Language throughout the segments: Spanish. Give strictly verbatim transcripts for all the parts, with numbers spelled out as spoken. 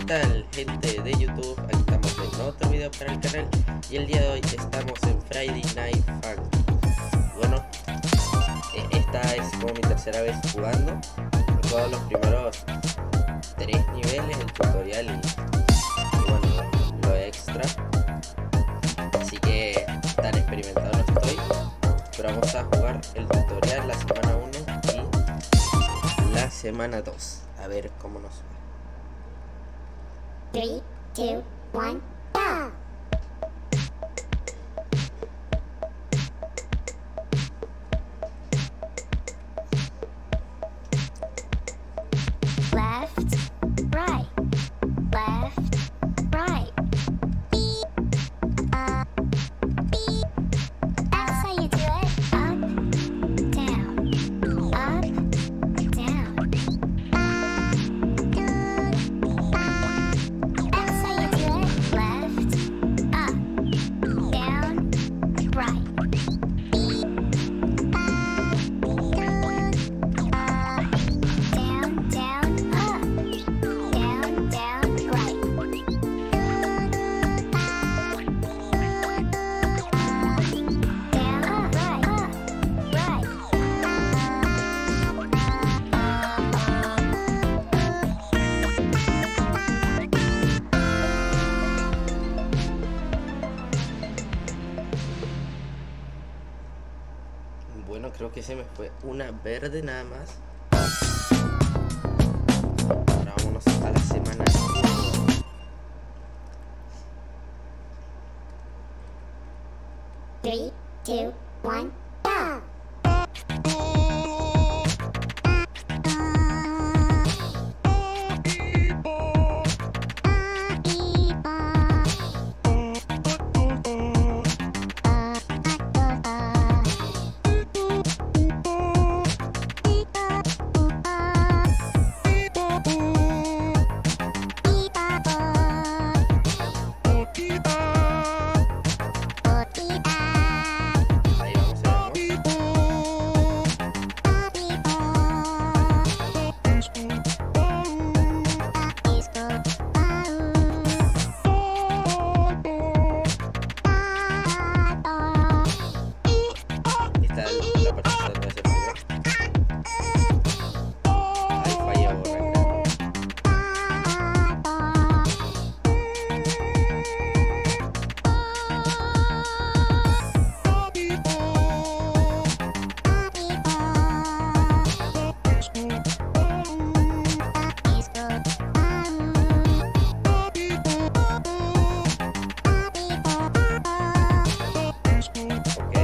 tal, gente de YouTube? Aquí estamos en otro video para el canal y el día de hoy estamos en Friday Night Funkin'. Bueno, esta es como mi tercera vez jugando. He jugado los primeros tres niveles, el tutorial y, y bueno, lo, lo extra. Así que tan experimentado no estoy, pero vamos a jugar el tutorial, la semana uno y la semana dos. A ver cómo nos va. three, two, one, go! Left, right, left, right. Uh, that's how you do it. Up, down, up, down. That's how you do it. Left, up, down, right. Down, down, up, down, down, right. Down, up, right, up, right. Bueno, creo que se me fue una verde nada más. Ahora vámonos a la semana uno. Three, two, one, go! Ahí vamos, ahí vamos. Está el- la parte donde se falló. Ahí falló, recreo. Ok.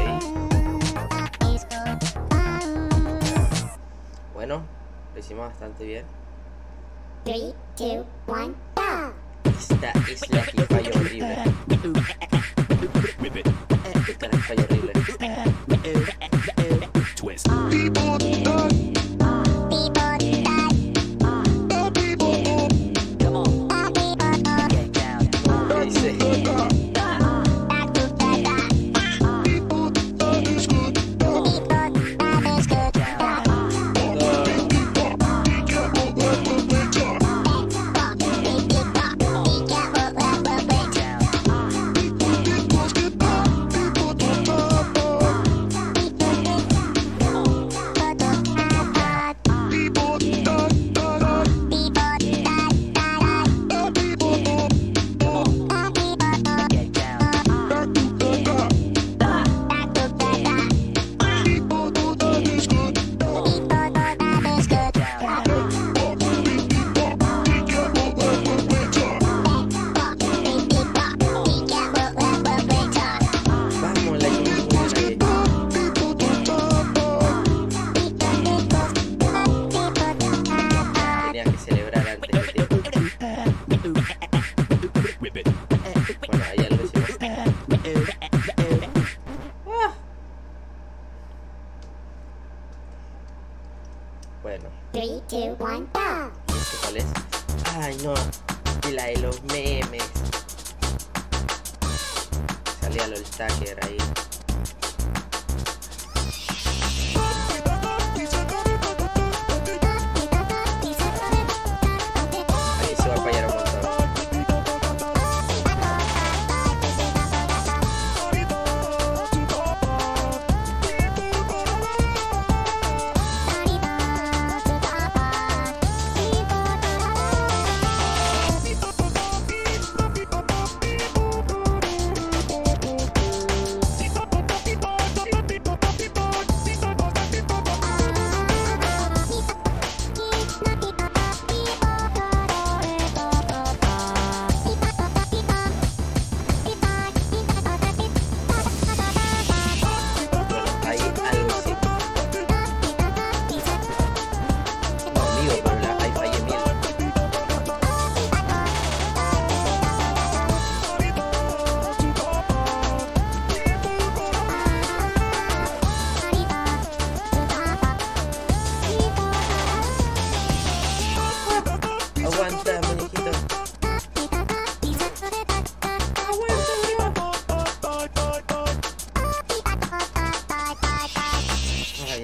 Bueno, lo hicimos bastante bien. Three, two, one, go! Esta es la que falla horrible. Esta es la que falla horrible. Twist. ¿Qué dice? Vamos, la hicimos muy bien ahí. Tenía que celebrar antes de tiempo. Bueno, ahí ya lo hicimos. Ah. Bueno, Three, two, one, go! ¿y esto cuál es? Ay, no. Y la de los memes. Salía lo del Tucker ahí. Ahí se va a fallar un montón.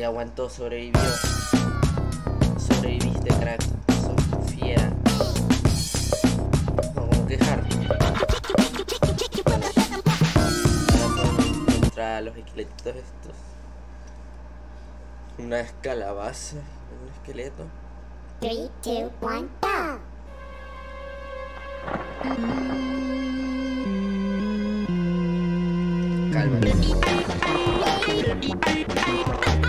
aguantó, sobrevivió. Sobreviviste, crack. Sos fiera. No, como quejar. Bueno, ahora podemos encontrar a los esqueletitos estos. Una calabaza, un esqueleto. Three, two, one, go! Cálmate.